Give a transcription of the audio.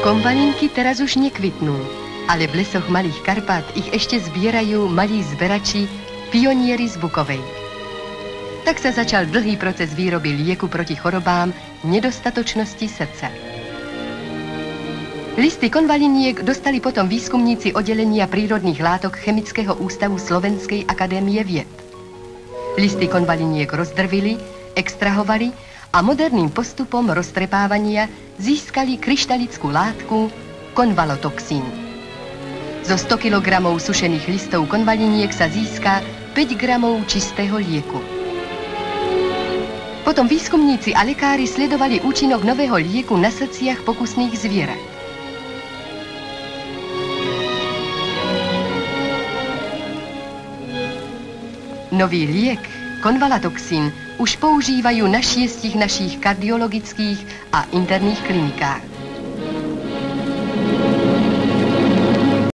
Konvalinky teraz už nekvitnú, ale v lesoch Malých Karpát ich ešte zbierajú malí zberači, pionieri z Bukovej. Tak sa začal dlhý proces výroby lieku proti chorobám nedostatočnosti srdca. Listy konvaliniek dostali potom výskumníci oddelenia prírodných látok Chemického ústavu Slovenskej akadémie vied. Listy konvaliniek rozdrvili, extrahovali a moderným postupom roztrepávania získali kryštalickú látku konvalotoxín. Zo 100 kg sušených listov konvaliniek sa získa 5 gramov čistého lieku. Potom výskumníci a lekári sledovali účinok nového lieku na srdciach pokusných zvierat. Nový liek, konvalatoxín, už používajú na 6 našich kardiologických a interných klinikách.